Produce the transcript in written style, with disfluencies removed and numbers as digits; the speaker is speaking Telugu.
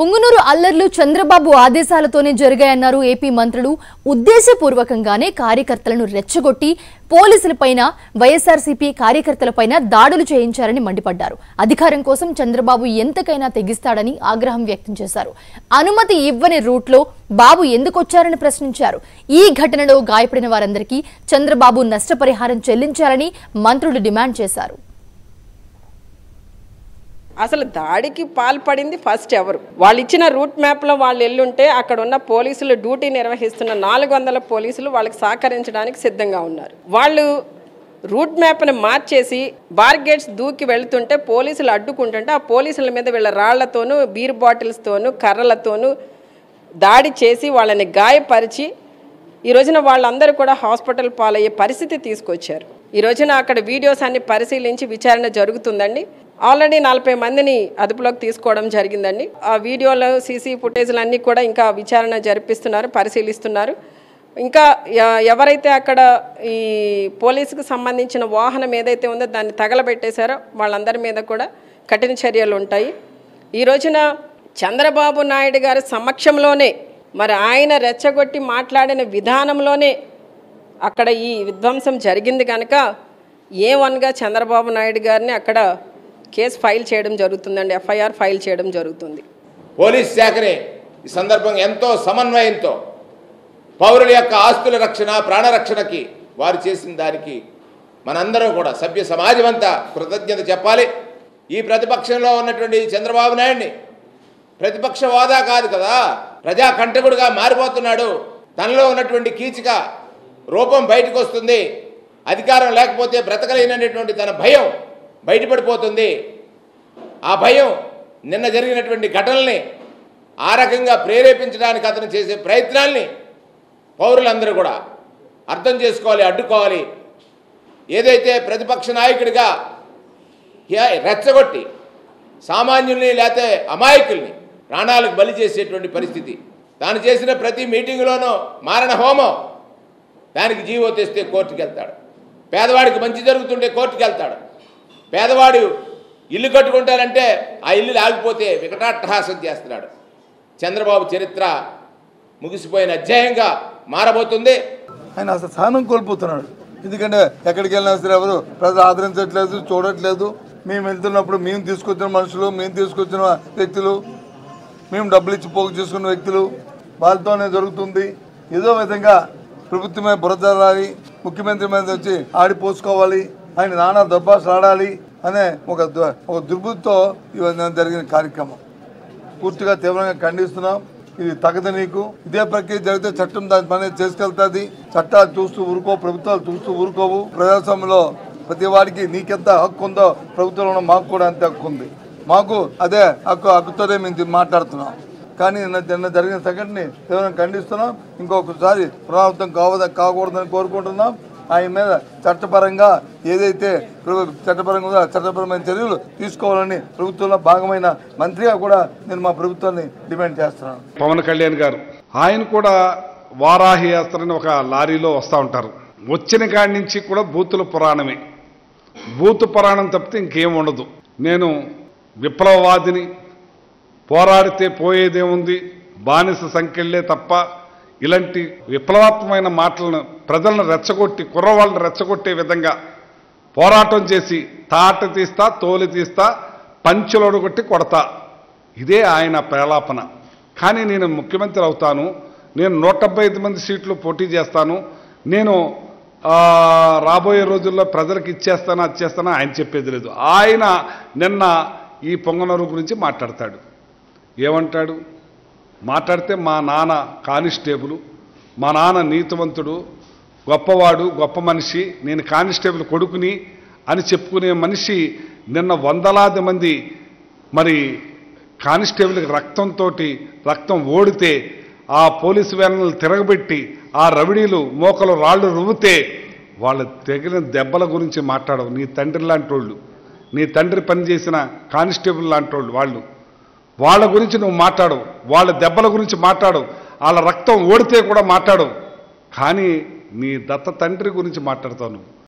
పుంగనూరు అల్లర్లు చంద్రబాబు ఆదేశాలతోనే జరిగాయన్నారు ఏపీ మంత్రులు. ఉద్దేశపూర్వకంగానే కార్యకర్తలను రెచ్చగొట్టి పోలీసులపైన వైఎస్ఆర్సీపీ కార్యకర్తలపైన దాడులు చేయించారని మండిపడ్డారు. అధికారం కోసం చంద్రబాబు ఎంతకైనా తెగిస్తాడని ఆగ్రహం వ్యక్తం చేశారు. అనుమతి ఇవ్వని రూట్లో బాబు ఎందుకొచ్చారని ప్రశ్నించారు. ఈ ఘటనలో గాయపడిన వారందరికీ చంద్రబాబు నష్టపరిహారం చెల్లించాలని మంత్రులు డిమాండ్ చేశారు. అసలు దాడికి పాల్పడింది ఫస్ట్ ఎవరు? వాళ్ళు ఇచ్చిన రూట్ మ్యాప్లో వాళ్ళు ఎల్లుంటే అక్కడ ఉన్న పోలీసులు డ్యూటీ నిర్వహిస్తున్న 400 పోలీసులు వాళ్ళకి సహకరించడానికి సిద్ధంగా ఉన్నారు. వాళ్ళు రూట్ మ్యాప్ను మార్చేసి బార్గేట్స్ దూకి వెళుతుంటే పోలీసులు అడ్డుకుంటుంటే ఆ పోలీసుల మీద వీళ్ళ రాళ్లతోనూ బీర్ బాటిల్స్తోనూ కర్రలతోనూ దాడి చేసి వాళ్ళని గాయపరిచి ఈ రోజున వాళ్ళందరూ కూడా హాస్పిటల్ పాలయ్యే పరిస్థితి తీసుకొచ్చారు. ఈ రోజున అక్కడ వీడియోస్ అన్ని పరిశీలించి విచారణ జరుగుతుందండి. ఆల్రెడీ 40 మందిని అదుపులోకి తీసుకోవడం జరిగిందండి. ఆ వీడియోలు సీసీ ఫుటేజ్లు అన్నీ కూడా ఇంకా విచారణ జరిపిస్తున్నారు, పరిశీలిస్తున్నారు. ఇంకా ఎవరైతే అక్కడ ఈ పోలీసుకు సంబంధించిన వాహనం ఏదైతే ఉందో దాన్ని తగలబెట్టేశారో వాళ్ళందరి మీద కూడా కఠిన చర్యలు ఉంటాయి. ఈ రోజున చంద్రబాబు నాయుడు గారి సమక్షంలోనే మరి ఆయన రెచ్చగొట్టి మాట్లాడిన విధానంలోనే అక్కడ ఈ విధ్వంసం జరిగింది కనుక A1గా చంద్రబాబు నాయుడు గారిని అక్కడ కేసు ఫైల్ చేయడం జరుగుతుందండి. ఎఫ్ఐఆర్ ఫైల్ చేయడం జరుగుతుంది. పోలీస్ శాఖని ఈ సందర్భంగా ఎంతో సమన్వయంతో పౌరుల యొక్క ఆస్తుల రక్షణ, ప్రాణరక్షణకి వారు చేసిన దానికి మనందరం కూడా సభ్య సమాజం అంతా కృతజ్ఞత చెప్పాలి. ఈ ప్రతిపక్షంలో ఉన్నటువంటి చంద్రబాబు నాయుడిని ప్రతిపక్ష హోదా కాదు కదా, ప్రజాకంటకుడుగా మారిపోతున్నాడు. తనలో ఉన్నటువంటి కీచక రూపం బయటకు వస్తుంది. అధికారం లేకపోతే బ్రతకలేనటువంటి తన భయం బయటపడిపోతుంది. ఆ భయం నిన్న జరిగినటువంటి ఘటనల్ని ఆ రకంగా ప్రేరేపించడానికి అతను చేసే ప్రయత్నాల్ని పౌరులందరూ కూడా అర్థం చేసుకోవాలి, అడ్డుకోవాలి. ఏదైతే ప్రతిపక్ష నాయకుడిగా రెచ్చగొట్టి సామాన్యుల్ని లేకపోతే అమాయకుల్ని ప్రాణాలకు బలి చేసేటువంటి పరిస్థితి, తాను చేసిన ప్రతి మీటింగులోనూ మారణ హోమం, దానికి జీవో తెస్తే కోర్టుకు వెళ్తాడు. పేదవాడికి మంచి జరుగుతుంటే కోర్టుకు వెళ్తాడు. పేదవాడు ఇల్లు కట్టుకుంటారంటే ఆ ఇల్లు ఆగిపోతే వికటాట్టహాసం చేస్తున్నాడు. చంద్రబాబు చరిత్ర ముగిసిపోయిన అధ్యాయంగా మారబోతుంది. ఆయన అసలు సహనం కోల్పోతున్నాడు. ఎందుకంటే ఎక్కడికి వెళ్ళినా సరే ఎవరు ప్రజలు ఆదరించట్లేదు, చూడట్లేదు. మేము వెళ్తున్నప్పుడు మేము తీసుకొచ్చిన మనుషులు, మేము తీసుకొచ్చిన వ్యక్తులు, మేము డబ్బులు ఇచ్చి పోగు చేసుకున్న వ్యక్తులు, వాళ్ళతోనే జరుగుతుంది. ఏదో విధంగా ప్రభుత్వమే బురదరాలి, ముఖ్యమంత్రి మీద వచ్చి ఆడిపోసుకోవాలి, ఆయన నానా దబ్బాసు ఆడాలి అనే ఒక దుర్బుద్ధితో ఇవన్నీ జరిగిన కార్యక్రమం పూర్తిగా తీవ్రంగా ఖండిస్తున్నాం. ఇది తగదు. నీకు ఇదే ప్రక్రియ జరిగితే చట్టం దాని పని చేసుకెళ్తుంది. చట్టాలు చూస్తూ ఊరుకో, ప్రభుత్వాలు చూస్తూ ఊరుకోవు. ప్రజాస్వామ్యంలో ప్రతి వాడికి నీకెంత హక్కు ఉందో ప్రభుత్వంలో మాకు కూడా అంతే హక్కు ఉంది. మాకు అదే హక్కుతోనే మేము మాట్లాడుతున్నాం. కానీ నిన్న జరిగిన సంఘటనని తీవ్రంగా ఖండిస్తున్నాం. ఇంకొకసారి పునరావృతం కాకూడదని కోరుకుంటున్నాం. ఆయన మీద చట్టపరంగా ఏదైతే చట్టపరంగా ఉందో చట్టపరమైన చర్యలు తీసుకోవాలని ప్రభుత్వంలో భాగమైన మంత్రిగా కూడా నేను మా ప్రభుత్వాన్ని డిమాండ్ చేస్తున్నాను. పవన్ కళ్యాణ్ గారు ఆయన కూడా వారాహి యాత్రని ఒక లారీలో వస్తూ ఉంటారు. వచ్చిన కాడి నుంచి కూడా బూతుల పురాణమే. బూతు పురాణం తప్పితే ఇంకేం ఉండదు. నేను విప్లవవాదిని, పోరాడితే పోయేదేముంది, బానిస సంఖ్యలే తప్ప ఇలాంటి విప్లవాత్మకమైన మాటలను ప్రజలను రెచ్చగొట్టి కుర్రవాళ్ళని రెచ్చగొట్టే విధంగా పోరాటం చేసి తాట తీస్తా, తోలు తీస్తా, పంచులోడు కొట్టి కొడతా, ఇదే ఆయన ప్రలాపన. కానీ నేను ముఖ్యమంత్రి అవుతాను, నేను 175 మంది సీట్లు పోటీ చేస్తాను, నేను రాబోయే రోజుల్లో ప్రజలకు ఇచ్చేస్తాను, అది చేస్తాను ఆయన చెప్పేది లేదు. ఆయన నిన్న ఈ పొంగనూరు గురించి మాట్లాడతాడు. ఏమంటాడు? మాట్లాడితే మా నాన్న కానిస్టేబుల్, మా నాన్న నీతివంతుడు, గొప్పవాడు, గొప్ప మనిషి, నేను కానిస్టేబుల్ కొడుకుని అని చెప్పుకునే మనిషి నిన్న వందలాది మంది మరి కానిస్టేబుల్కి రక్తం ఓడితే ఆ పోలీసు వ్యాన్లు తిరగబెట్టి ఆ రవిడీలు మోకలు రాళ్ళు రువ్వితే వాళ్ళు తెగిన దెబ్బల గురించి మాట్లాడవు. నీ తండ్రి లాంటి వాళ్ళు, నీ తండ్రి పనిచేసిన కానిస్టేబుల్ లాంటి వాళ్ళు, వాళ్ళ గురించి నువ్వు మాట్లాడవు. వాళ్ళ దెబ్బల గురించి మాట్లాడవు. వాళ్ళ రక్తం ఓడితే కూడా మాట్లాడవు. కానీ నీ దత్త తండ్రి గురించి మాట్లాడతావు నువ్వు.